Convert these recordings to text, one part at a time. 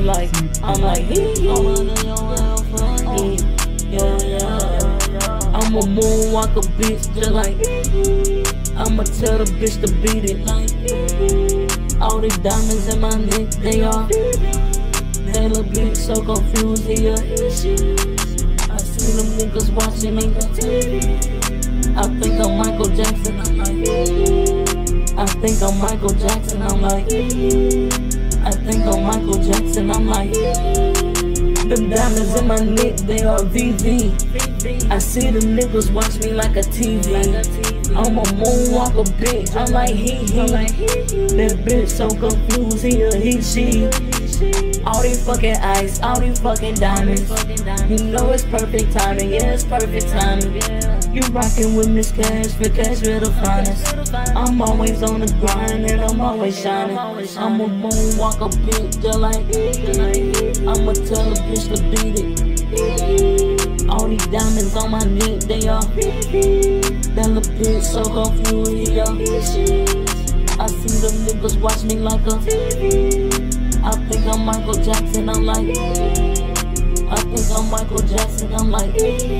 I'm like, I'm a moonwalker bitch, just like I'ma tell the bitch to beat it. All these diamonds in my neck, they are. That little bitch so confused here. I see them niggas watching me. I think I'm Michael Jackson. I'm like, I think I'm Michael Jackson. I'm like, I think I'm Michael Jackson. I'm like, them diamonds in my neck, they are VV. I see them niggas watch me like a TV. I'm a moonwalker bitch, I'm like he. That bitch so confused, he, she. All these fucking ice, all these fucking diamonds. You know it's perfect timing, yeah, it's perfect timing. You rockin' with Miss Cash, for cash with the finest. I'm always on the grind and I'm always shining. I'm a moonwalker bitch, just like I'ma tell a bitch to beat it. All these diamonds on my neck, they are. That little bitch so confused, yeah. I see them niggas watch me like a. I think I'm Michael Jackson, I'm like. I think I'm Michael Jackson, I'm like.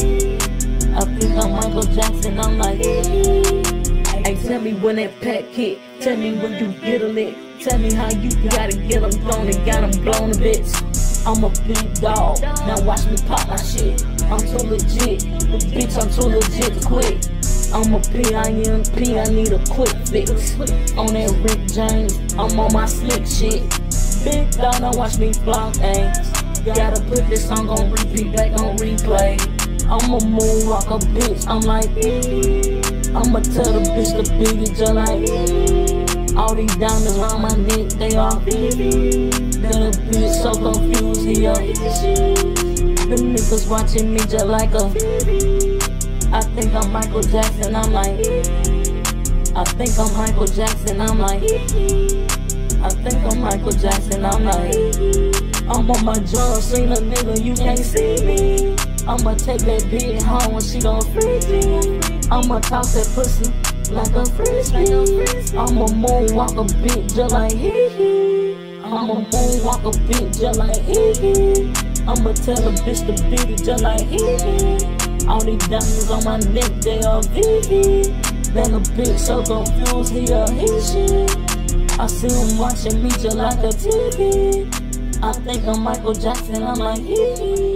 I think I'm Michael Jackson, I'm like. Hey, tell me when that pack hit. Tell me when you get a lick. Tell me how you gotta get them thrown and got them blown a bit. I'm a big dog, now watch me pop my shit. I'm too legit, bitch, I'm too legit to quit. I'm a P.I.M.P., I need a quick fix. On that Rick James, I'm on my slick shit. Big dog, now watch me flop, ayy. Gotta put this song on repeat, back on replay. I'm a moonwalker bitch, I'm like, I'ma tell the bitch to beat it, just like. All these diamonds around my neck, they are. That bitch so confused, yeah. Them niggas watching me just like a. I think I'm Michael Jackson, I'm like. I think I'm Michael Jackson, I'm like. I think I'm Michael Jackson, I'm like. I'm on my drum, seen a nigga, you can't see me. I'ma take that bitch home when she gon' freeze me. I'ma toss that pussy like a frisbee. I'm a moonwalker bitch, just like he. I'm a moonwalker bitch, just like he. I'ma tell a bitch to beat it, just like he. All these diamonds on my neck, they are VV. That little bitch so confused, he, she. I see him watching me just like a TV. I think I'm Michael Jackson, I'm like he.